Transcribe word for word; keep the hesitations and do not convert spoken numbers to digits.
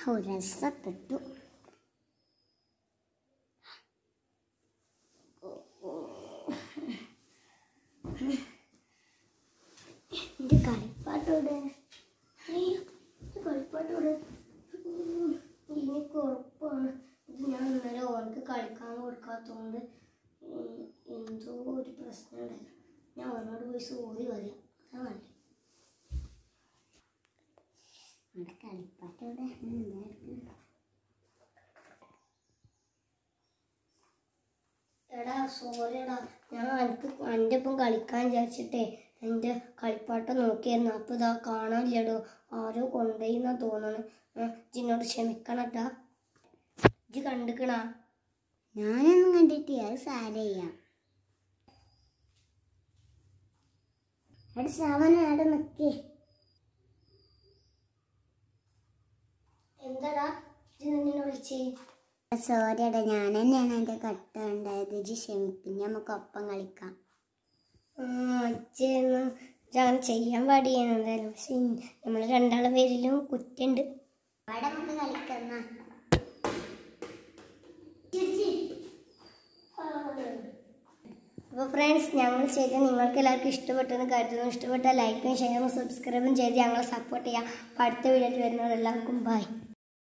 രസപ്പെട്ടു. എൻ്റെ കളിപ്പാട്ടോടെ കളിപ്പാട്ടോടെ എനിക്ക് ഉറപ്പാണ് ഇത് ഞാൻ ഇന്നലെ ഓർക്ക് കളിക്കാൻ കൊടുക്കാത്തതുകൊണ്ട് എന്തോ ഒരു പ്രശ്നം ഉണ്ടല്ലോ. ഞാൻ അവനോട് പോയി സോറി പറയാം. അതാണ് നമ്മുടെ കളിപ്പാട്ടോടെ. എടാ സോറി എടാ, ഞാൻ എനിക്ക് എൻ്റെ ഒപ്പം കളിക്കാൻ വിചാരിച്ചിട്ടേ എൻ്റെ കളിപ്പാട്ടം നോക്കിയായിരുന്നു. അപ്പോൾ ഇതാ കാണാനില്ലടോ, ആരോ കൊണ്ടുപോയിന്നാ തോന്നണ്. ഇജിന്നോട് ക്ഷമിക്കണട്ടാ. ഇജ് കണ്ടിക്കണാ? ഞാനൊന്നും കണ്ടിട്ട് അത് സാരയ്യ. എടാ ശ്രാവണ അവിടെ നിൽക്കേ. എന്താടാ ഇജ് നിന്നെ വിളിച്ചേ? സോറിയടാ, ഞാൻ തന്നെയാണ് എൻ്റെ കട്ട ഉണ്ടായത്. ഇജ് ക്ഷമിക്കും, നമുക്ക് ഒപ്പം കളിക്കാം. അച്ഛന്ന് ഞാൻ ചെയ്യാൻ പാടിയാണ് എന്തായാലും. പക്ഷെ നമ്മൾ രണ്ടാളെ പേരിലും കുറ്റുണ്ട്. അവിടെ നമുക്ക് കളിക്കുന്ന അപ്പോൾ ഫ്രണ്ട്സ്, ഞങ്ങൾ ചെയ്ത് നിങ്ങൾക്ക് എല്ലാവർക്കും ഇഷ്ടപ്പെട്ടെന്ന് കരുതുന്നു. ഇഷ്ടപ്പെട്ടാൽ ലൈക്കും ഷെയറും സബ്സ്ക്രൈബും ചെയ്ത് ഞങ്ങളെ സപ്പോർട്ട് ചെയ്യാം. അപ്പോൾ അടുത്ത വീഡിയോയിൽ വരുന്നത് എല്ലാവർക്കും ബൈ.